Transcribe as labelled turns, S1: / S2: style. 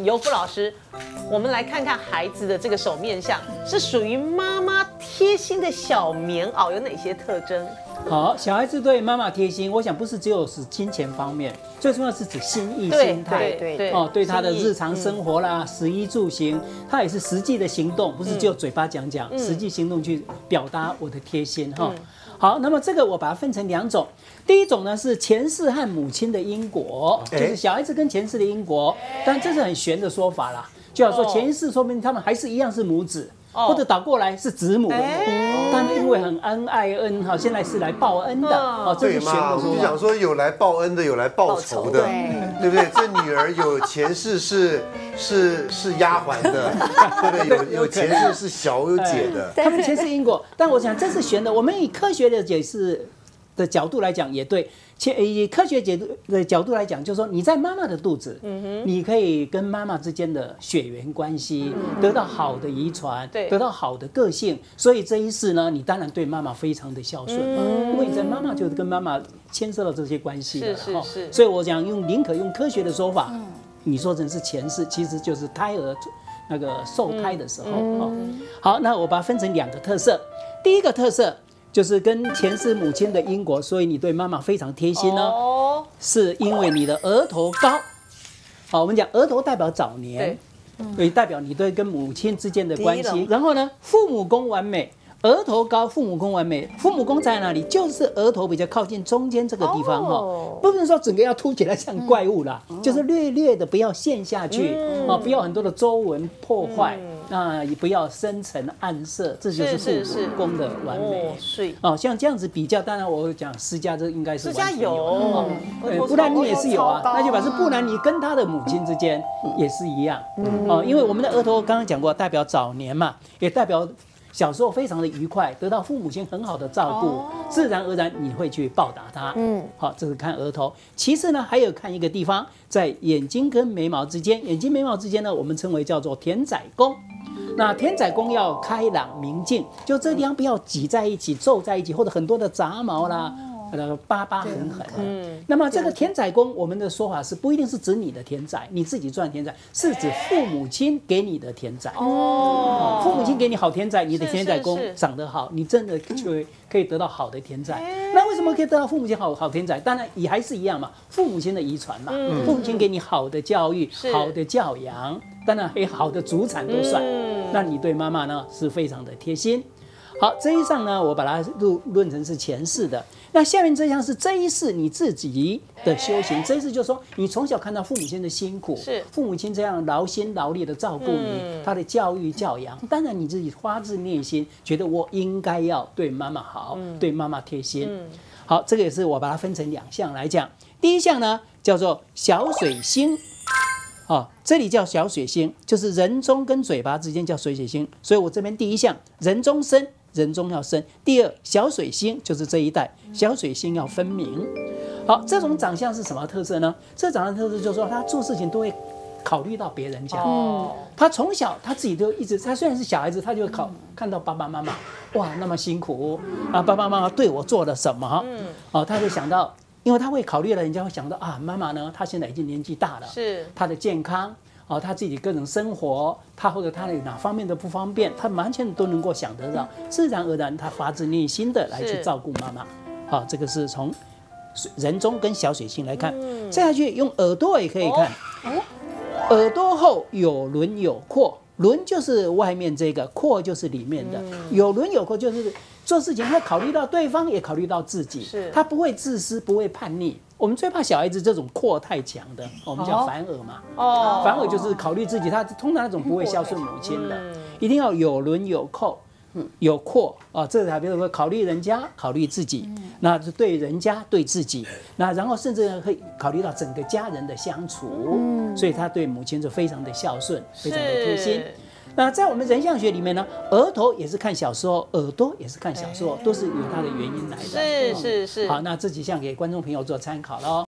S1: 尤夫老师，我们来看看孩子的这个手面相，是属于妈妈贴心的小棉袄，有哪些特征？
S2: 好，小孩子对妈妈贴心，我想不是只有是金钱方面，最重要是指心意、心态，对他的日常生活啦、食衣住行，他也是实际的行动，不是只有嘴巴讲讲，实际行动去表达我的贴心哈。好，那么这个我把它分成两种，第一种呢是前世和母亲的因果，就是小孩子跟前世的因果，但这是很玄的说法啦，就好说前世说明他们还是一样是母子。或者倒过来是子母，但因为很恩爱恩哈，现在是来报恩的哦，这是玄的说法。
S3: 我就想说，有来报恩的，有来报仇的，对不对？这女儿有前世是丫鬟的，对不对？有前世是小姐的，
S2: 他们前世因果。但我想这是玄的，我们以科学的解释的角度来讲也对。以科学解读的角度来讲，就是说你在妈妈的肚子，你可以跟妈妈之间的血缘关系得到好的遗传，得到好的个性，所以这一世呢，你当然对妈妈非常的孝顺嘛，因为你在妈妈就跟妈妈牵涉到这些关系了哈。所以我想宁可用科学的说法，你说成是前世，其实就是胎儿那个受胎的时候。好，那我把它分成两个特色，第一个特色。就是跟前世母亲的因果，所以你对妈妈非常贴心呢，是因为你的额头高。好，我们讲额头代表早年，所以代表你对跟母亲之间的关系。然后呢，父母宫完美，额头高，父母宫完美。父母宫在哪里？就是额头比较靠近中间这个地方哈，不能说整个要凸起来像怪物啦，就是略略的不要陷下去不要很多的皱纹破坏。那也不要深沉暗色，这就是父母宫的完美。像这样子比较，当然我讲施家这应该是
S1: 施家有，
S2: 布兰妮也是有啊，那就表示布兰妮跟她的母亲之间也是一样因为我们的额头刚刚讲过，代表早年嘛，也代表小时候非常的愉快，得到父母亲很好的照顾，自然而然你会去报答他。好，这是看额头。其次呢，还有看一个地方，在眼睛跟眉毛之间，眼睛眉毛之间呢，我们称为叫做田仔宫。那田仔宫要开朗明净，就这地方不要挤在一起、皱在一起，或者很多的杂毛啦。疤疤痕痕。那么这个田仔宫，我们的说法是不一定是指你的田仔，你自己赚田仔，是指父母亲给你的田仔。父母亲给你好田仔，你的田仔宫长得好，你真的就可以得到好的田仔。那为什么可以得到父母亲好田仔？当然也还是一样嘛，父母亲的遗传嘛，父母亲给你好的教育、好的教养，当然还有好的祖产都算。那你对妈妈呢是非常的贴心。好，这一项呢，我把它论成是前世的。那下面这项是这一世你自己的修行。这一世就是说，你从小看到父母亲的辛苦，父母亲这样劳心劳力的照顾你，他的教育教养，当然你自己发自内心觉得我应该要对妈妈好，对妈妈贴心。好，这个也是我把它分成两项来讲。第一项呢叫做小水星。这里叫小水星，就是人中跟嘴巴之间叫水水星，所以我这边第一项人中生，人中要生。第二小水星就是这一代，小水星要分明。好，这种长相是什么特色呢？这长相特色就是说他做事情都会考虑到别人家。他从小他自己都一直，他虽然是小孩子，他就看到爸爸妈妈哇那么辛苦啊，爸爸妈妈对我做了什么？他就想到。因为他会考虑了，人家会想到啊，妈妈呢，她现在已经年纪大了，她的健康她自己个人生活，她或者她有哪方面的不方便，她完全都能够想得到，自然而然她发自内心的来去照顾妈妈。好，这个是从人中跟小水星来看，再下去用耳朵也可以看，耳朵后有轮有廓，轮就是外面这个，廓就是里面的，有轮有廓就是。做事情会考虑到对方，也考虑到自己，他不会自私，不会叛逆。我们最怕小孩子这种廓太强的，我们叫反耳嘛。反耳就是考虑自己，他通常那种不会孝顺母亲的，一定要有轮有廓，有廓这才比如说考虑人家，考虑自己，那是对人家对自己，那然后甚至会考虑到整个家人的相处，所以他对母亲就非常的孝顺，非常的贴心。那在我们人相学里面呢，额头也是看小时候，耳朵也是看小时候，都是有它的原因来的。
S1: 是。
S2: 好，那这几项给观众朋友做参考咯。